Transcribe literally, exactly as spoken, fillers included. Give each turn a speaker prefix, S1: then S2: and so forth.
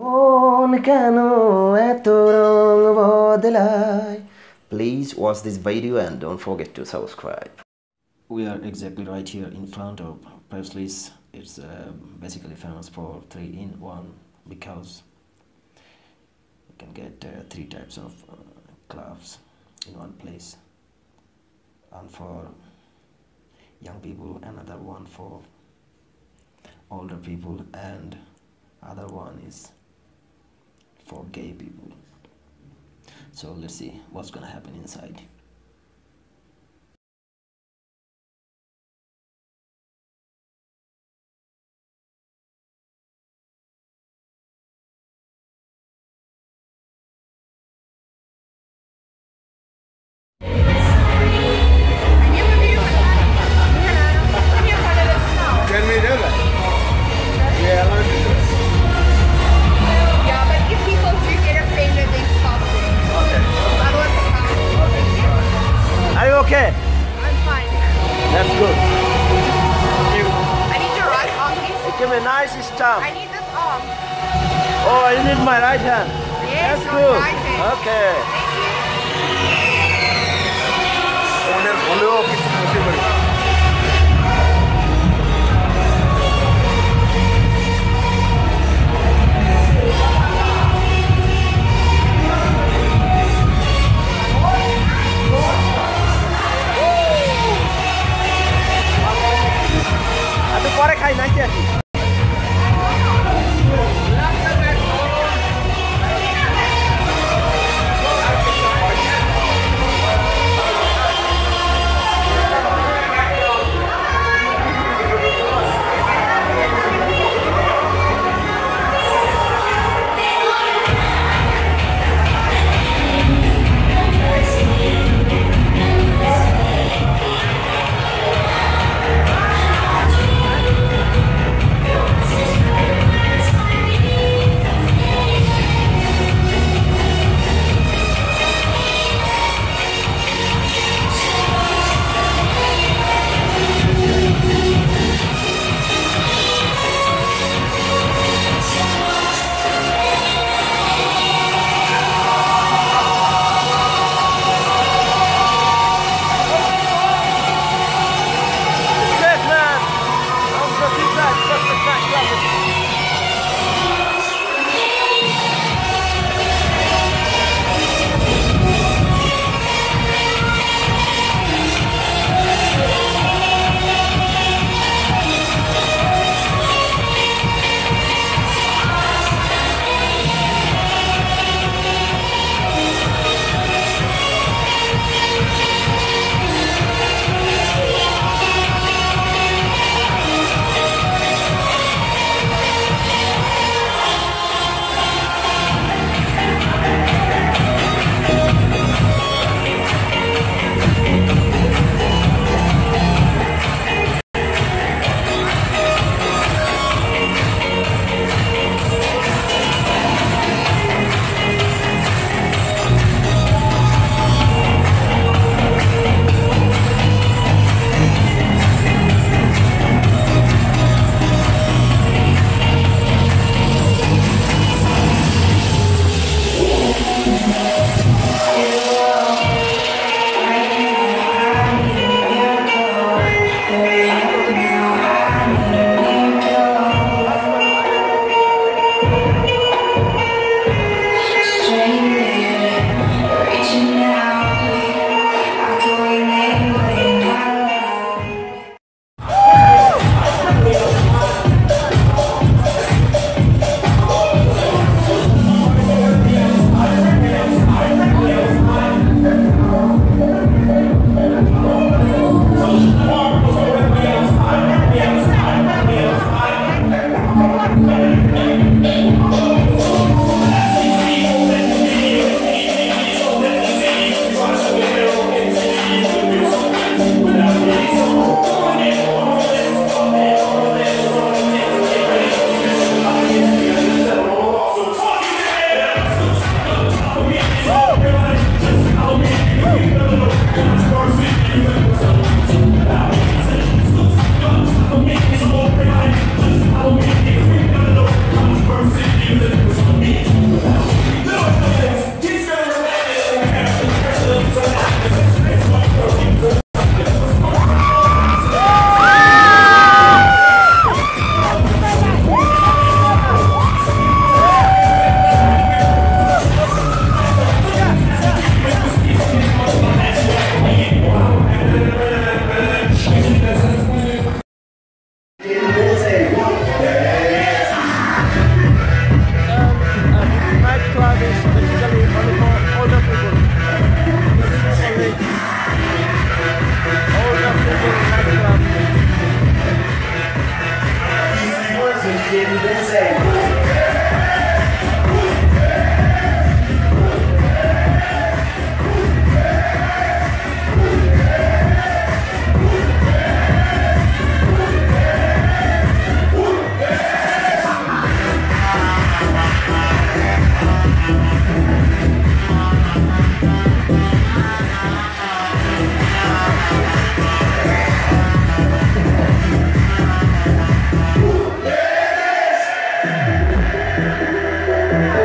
S1: মন কেন এত রং বদলায়? Please watch this video and don't forget to subscribe. We are exactly right here in front of Presley's. It's uh, basically famous for three in one because you can get uh, three types of uh, clubs in one place. One for young people, another one for older people, and other one is for gay people. So let's see what's gonna happen inside.
S2: Can we do that? Yeah, allowed to do it.
S3: Yeah, but if people do get afraid that they stop it.
S2: Okay.
S3: I want the power.
S2: Are you okay?
S3: I'm fine.
S2: That's good. You,
S3: I need your right arm, please.
S2: give me a nice stamp.
S3: I need this arm.
S2: Oh, you need my right hand.
S3: Yes,
S2: That's
S3: your
S2: good.
S3: right hand.
S2: Okay. ওদের হলেও কিছু possible আমি পরে খাই নাকি আছি
S3: Yeah.